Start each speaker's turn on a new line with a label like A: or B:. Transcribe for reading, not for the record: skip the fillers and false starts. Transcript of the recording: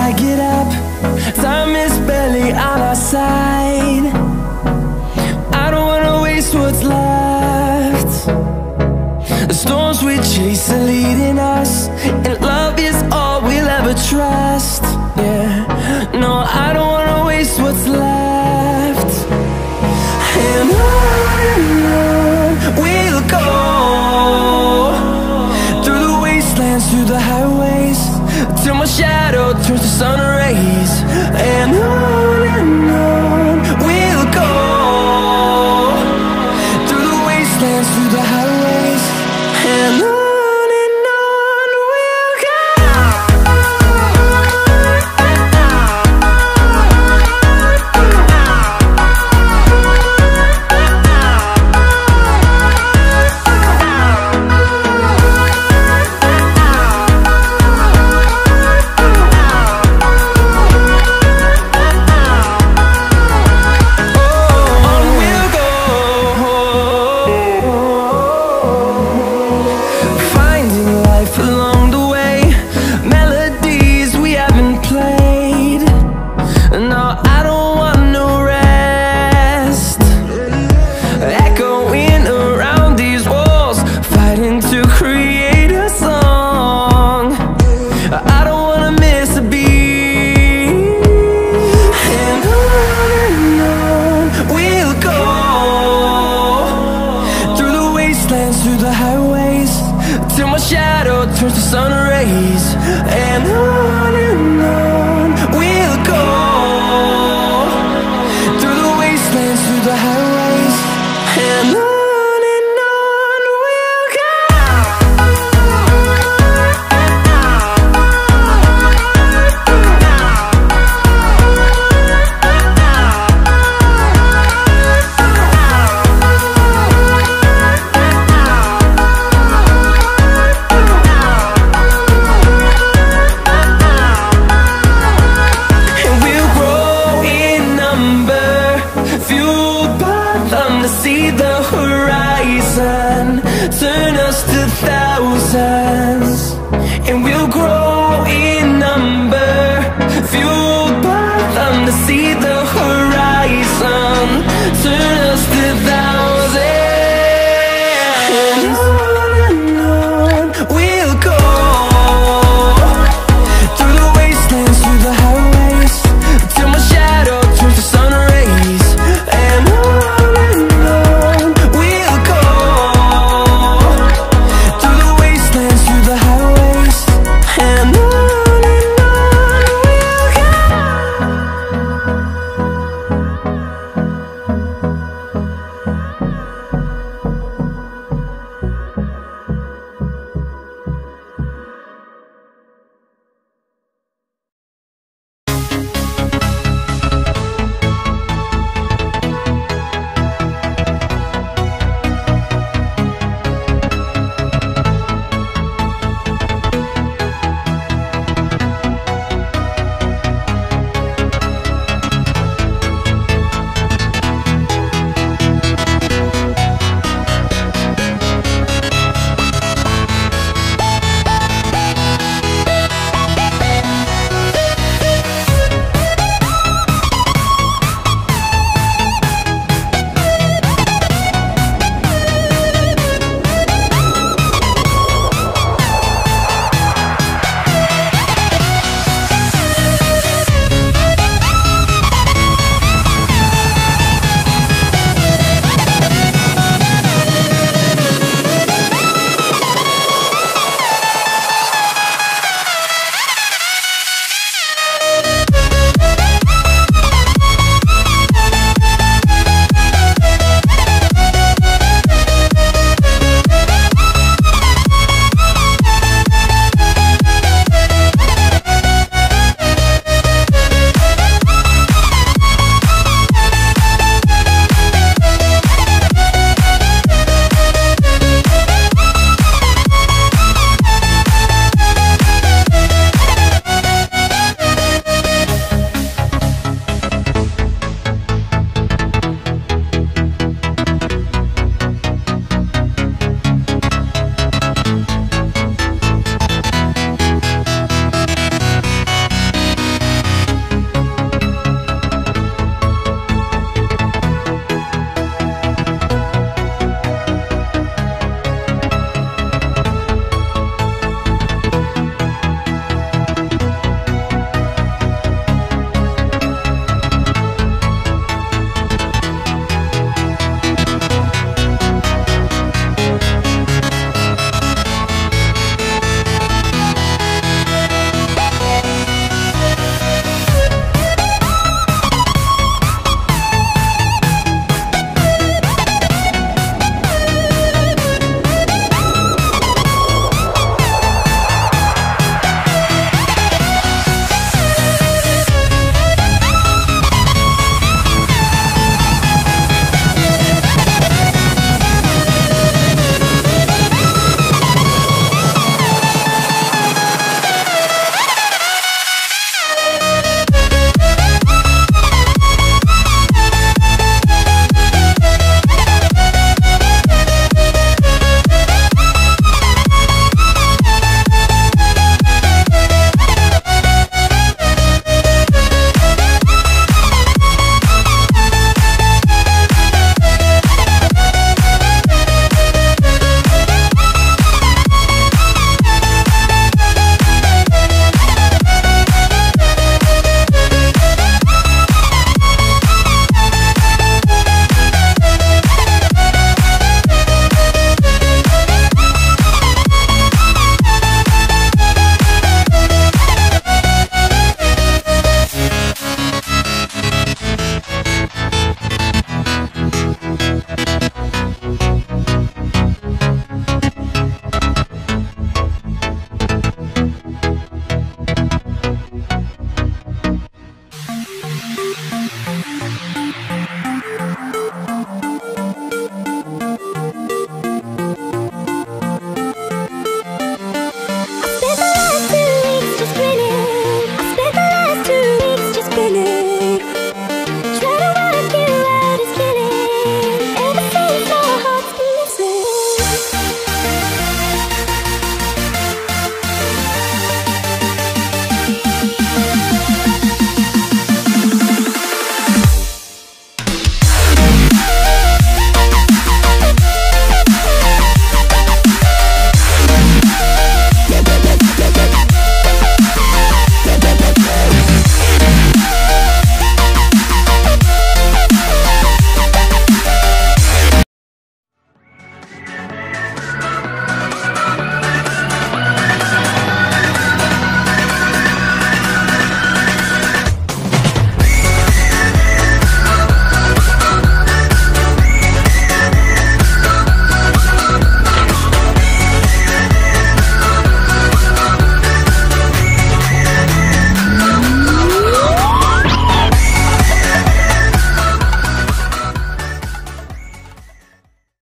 A: I get up, time is barely on our side. I don't wanna waste what's left. The storms we chase are leading us, and love is all we'll ever trust. Yeah, no, I don't wanna waste what's left. And on we'll go, through the wastelands, through the highways, till my shadow turns to sun rays. And on we'll go, through the wastelands, through the highways, and on we'll go. Through the highways, till my shadow turns to sun rays. And on we'll go, through the wastelands, through the highways, and on we'll go. See the horizon, turn us to thousands.